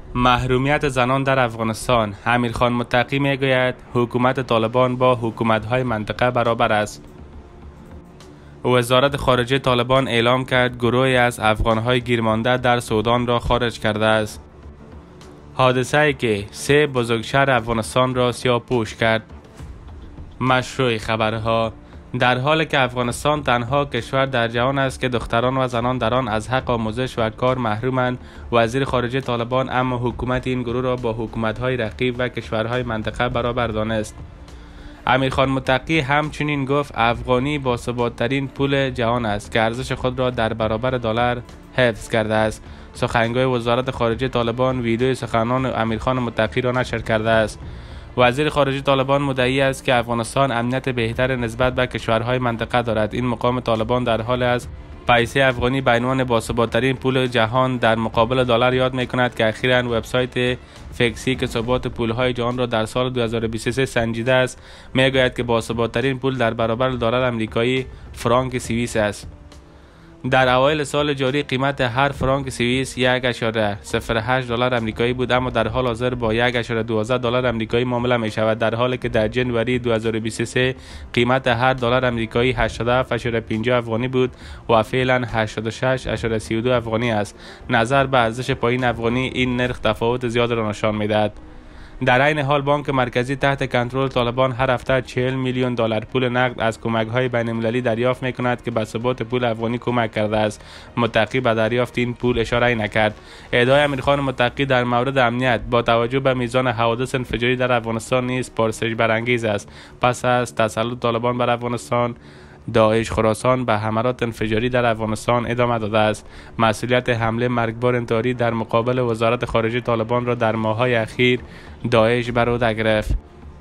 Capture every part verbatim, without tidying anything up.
محرومیت زنان در افغانستان. امیرخان متقی میگوید حکومت طالبان با حکومت‌های منطقه برابر است. وزارت خارجه طالبان اعلام کرد گروهی از افغان‌های گیرمانده در سودان را خارج کرده است. حادثه‌ای که سه بزرگشهر افغانستان را سیاه‌پوش کرد. مشروع خبرها: در حالی که افغانستان تنها کشور در جهان است که دختران و زنان در آن از حق آموزش و کار محرومند، وزیر خارجه طالبان اما حکومت این گروه را با حکومت‌های رقیب و کشورهای منطقه برابر دانست. امیرخان متقی همچنین گفت افغانی باثبات‌ترین پول جهان است که ارزش خود را در برابر دلار حفظ کرده است. سخنگوی وزارت خارجه طالبان ویدیوی سخنان امیرخان متقی را نشر کرده است. وزیر خارجه طالبان مدعی است که افغانستان امنیت بهتر نسبت به کشورهای منطقه دارد. این مقام طالبان در حال است پیسه افغانی به عنوان باثبات‌ترین پول جهان در مقابل دلار یاد می‌کند که اخیراً وبسایت فکسی که ثبات پول‌های جهان را در سال دو هزار و بیست و سه سنجیده است می‌گوید که باثبات‌ترین پول در برابر دلار آمریکایی فرانک سوئیس است. در اوایل سال جاری قیمت هر فرانک سوئیس یک اشاره صفر هشت دلار آمریکایی بود، اما در حال حاضر با یک اشاره دوازده دلار آمریکایی معامله می شود، در حالی که در جنوری دو هزار و بیست و سه قیمت هر دلار آمریکایی هشتاد و هفت و پنجاه افغانی بود و فعلا هشتاد و شش و سی و دو افغانی است. نظر به ارزش پایین افغانی این نرخ تفاوت زیاد را نشان می‌دهد. در عین حال بانک مرکزی تحت کنترل طالبان هر هفته چهل میلیون دلار پول نقد از کمک‌های بین‌المللی دریافت می‌کند که به ثبات پول افغانی کمک کرده است. متقی به دریافت این پول اشاره نکرد. ادعای امیرخان متقی در مورد امنیت با توجه به میزان حوادث انفجاری در افغانستان نیز پرسش برانگیز است. پس از تسلط طالبان بر افغانستان، داعش خراسان به حملات انفجاری در افغانستان ادامه داده است. مسئولیت حمله مرگبار انتحاری در مقابل وزارت خارجه طالبان را در ماه‌های اخیر داعش بر عهده گرفت.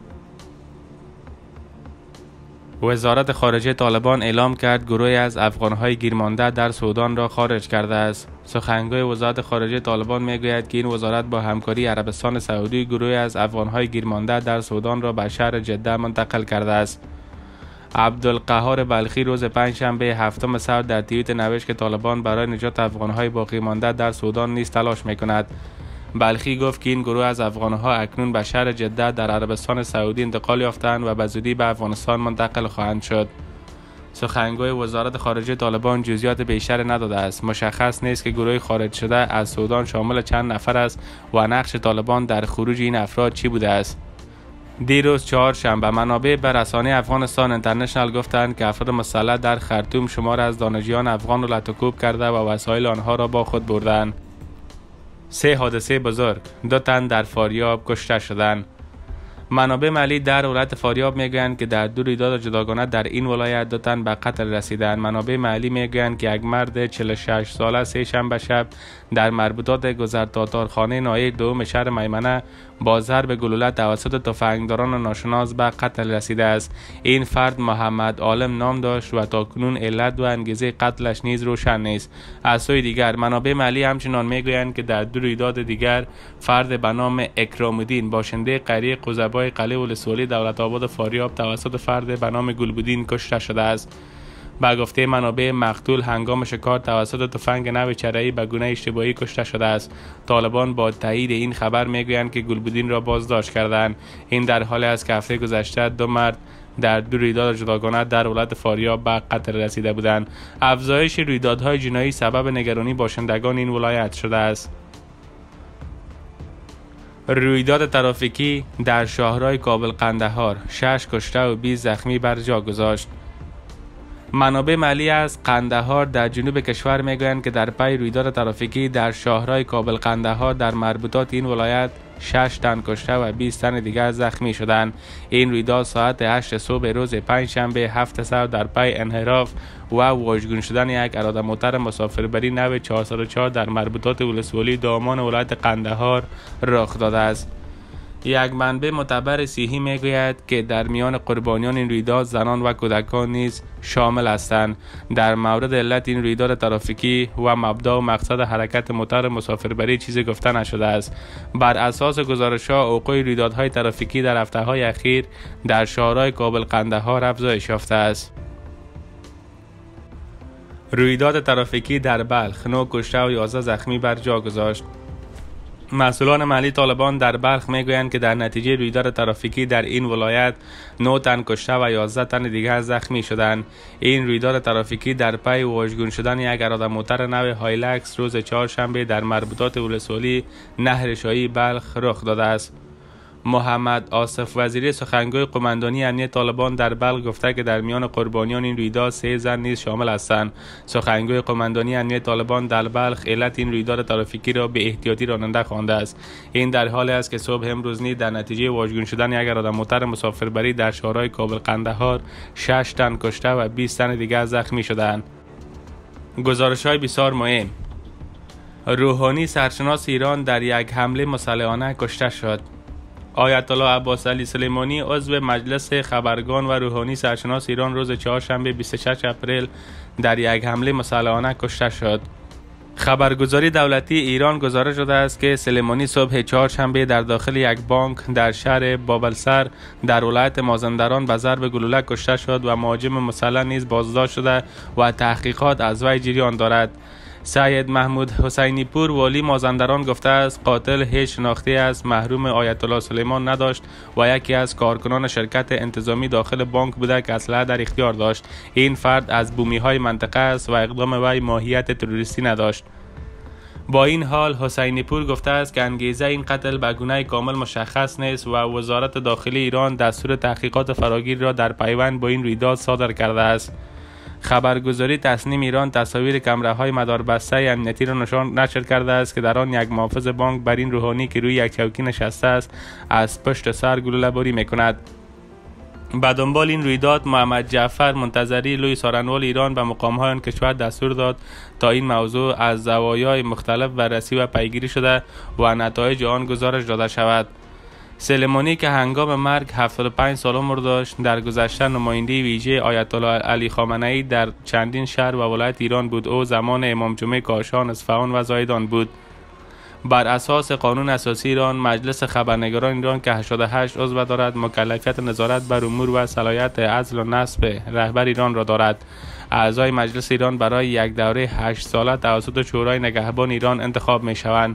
وزارت خارجه طالبان اعلام کرد گروهی از افغان‌های گیرمانده در سودان را خارج کرده است. سخنگوی وزارت خارجه طالبان میگوید که این وزارت با همکاری عربستان سعودی گروهی از افغان‌های گیرمانده در سودان را به شهر جده منتقل کرده است. عبدالقهار بلخی روز پنجشنبه هفتم سرد در توییت نوشت که طالبان برای نجات افغان‌های باقی مانده در سودان نیز تلاش می‌کند. بلخی گفت که این گروه از افغان‌ها اکنون به شهر جده در عربستان سعودی انتقال یافتند و به زودی به افغانستان منتقل خواهند شد. سخنگوی وزارت خارجه طالبان جزئیات بیشتر نداده است. مشخص نیست که گروه خارج شده از سودان شامل چند نفر است و نقش طالبان در خروج این افراد چی بوده است. دیروز چهارشنبه منابع به رسانه افغانستان اینترنشنال گفتند که افراد مسلح در خرطوم شمار از دانشجویان افغان را لطوکوب کرده و وسایل آنها را با خود بردند. سه حادثه بزرگ، دو تن در فاریاب کشته شدند. منابع محلی در ولایت فاریاب میگویند که در دو رویداد جداگانه در این ولایت دو تن به قتل رسیدند. منابع محلی میگویند که یک مرد چهل و شش ساله سه شنبه شب در مربوطات گذر تاتارخانه ناحیه دوم شهر میمنه با ضرب گلوله توسط تفنگداران ناشناس به قتل رسیده است. این فرد محمد عالم نام داشت و تاکنون علت و انگیزه قتلش نیز روشن نیست. از سوی دیگر منابع محلی همچنان میگویند که در دو رویداد دیگر فرد به نام اکرام الدین باشنده قریه قزبای قلعه ولسوالی دولت آباد فاریاب توسط فرد به نام گلبدین کشته شده است. به گفته منابع مقتول هنگام شکار توسط تفنگ نو چرایی به گونه اشتباهی کشته شده است. طالبان با تایید این خبر میگویند که گلبدین را بازداشت کردند. این در حالی است که هفته گذشته دو مرد در دو رویداد جداگانه در ولایت فاریاب به قتل رسیده بودند. افزایش رویدادهای جنایی سبب نگرانی باشندگان این ولایت شده است. رویداد ترافیکی در شاهراه کابل قندهار، شش کشته و بیست زخمی بر جا گذاشت. منابع محلی از قندهار در جنوب کشور میگویند که در پی رویداد ترافیکی در شاهراه کابل قندهار در مربوطات این ولایت شش تن کشته و بیست تن دیگر زخمی شدند. این رویداد ساعت هشت صبح روز پنجشنبه هفت سرد در پی انحراف و واژگون شدن یک اراده موتر مسافربری نو چهارصد و چهار در مربوطات ولسوالی دامان ولایت قندهار رخ داده است. یک منبع معتبر صحی میگوید که در میان قربانیان این رویداد زنان و کودکان نیز شامل هستند. در مورد علت این رویداد ترافیکی و مبدا و مقصد حرکت موتر مسافربری چیزی گفته نشده است. بر اساس گزارش‌ها وقوع رویدادهای ترافیکی در هفته‌های اخیر در شاهراه کابل قندهار افزایش یافته است. رویداد ترافیکی در بلخ، نه کشته و یازده زخمی بر جا گذاشت. مسئولان محلی طالبان در بلخ میگویند که در نتیجه رویداد ترافیکی در این ولایت نه تن کشته و یازده تن دیگر زخمی شدند. این رویداد ترافیکی در پی واژگون شدن یک اراده موتر نو هایلکس روز چهارشنبه در مربوطات ولسوالی نهر شاهی بلخ رخ داده است. محمد آصف وزیری سخنگوی قماندانی امنیت طالبان در بلخ گفته که در میان قربانیان این رویداد سه زن نیز شامل هستند. سخنگوی قماندانی امنیت طالبان در بلخ علت این رویداد ترافیکی را به احتیاطی راننده خوانده است. این در حالی است که صبح امروز نیز در نتیجه واژگون شدن یک اراده موتر مسافربری در شهرهای کابل قندهار شش تن کشته و بیست تن دیگر زخمی شدند. گزارش‌های بسیار مهم: روحانی سرشناس ایران در یک حمله مسلحانه کشته شد. آیت الله عباس علی سلیمانی عضو مجلس خبرگان و روحانی سرشناس ایران روز چهارشنبه بیست و شش اپریل در یک حمله مسلحانه کشته شد. خبرگزاری دولتی ایران گزارش داده است که سلیمانی صبح چهارشنبه در داخل یک بانک در شهر بابلسر در ولایت مازندران به ضرب گلوله کشته شد و مهاجم مسلح نیز بازداشت شده و تحقیقات از وی جریان دارد. سید محمود حسینی پور والی مازندران گفته است قاتل هیچ شناختی از محروم آیت الله سلیمان نداشت و یکی از کارکنان شرکت انتظامی داخل بانک بوده که اسلحه در اختیار داشت. این فرد از بومی های منطقه است و اقدام وی ماهیت تروریستی نداشت. با این حال حسینی پور گفته است که انگیزه این قتل به گونه کامل مشخص نیست و وزارت داخلی ایران دستور تحقیقات فراگیر را در پیوند با این رویداد صادر کرده است. خبرگزاری تصنیم ایران تصاویر کامراهای مداربسته امنیتی را نشان نشر کرده است که در آن یک محافظ بانک بر این روحانی که روی یک چوکی نشسته است از پشت سر گلوله باری میکند. به دنبال این رویداد محمد جعفر منتظری لوی سارنوال ایران به مقام‌های آن کشور دستور داد تا این موضوع از زوایای مختلف بررسی و پیگیری شده و نتایج آن گزارش داده شود. سلیمانی که هنگام مرگ هفتاد و پنج سال عمر داشت در گذشته نماینده ویژه آیت الله علی خامنه‌ای در چندین شهر و ولایت ایران بود. او زمان امام جمعه کاشان، اصفهان و زایدان بود. بر اساس قانون اساسی ایران مجلس خبرنگاران ایران که هشتاد و هشت عضو دارد مکلفیت نظارت بر امور و صلاحیت عزل و نصب رهبر ایران را دارد. اعضای مجلس ایران برای یک دوره هشت ساله توسط شورای نگهبان ایران انتخاب می شوند.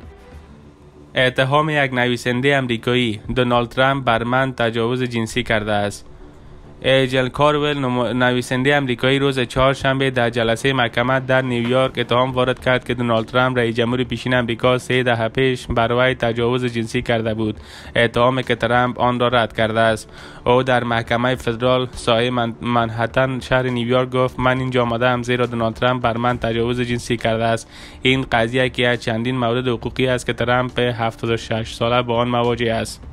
اتهام یک نویسنده امریکایی: دونالد ترامپ بر من تجاوز جنسی کرده است. ایجل کارول نویسنده امریکایی روز چهارشنبه در جلسه محکمه در نیویورک اتهام وارد کرد که دونالد ترامپ رئیس جمهور پیشین امریکا سه دهه پیش بر وی تجاوز جنسی کرده بود. اتهامی که ترامپ آن را رد کرده است. او در محکمه فدرال سایه منهتن شهر نیویورک گفت: من اینجا آمده‌ام زیرا دونالد ترامپ بر من تجاوز جنسی کرده است. این قضیه که از چندین مورد حقوقی است که ترامپ هفتاد و شش ساله با آن مواجه است.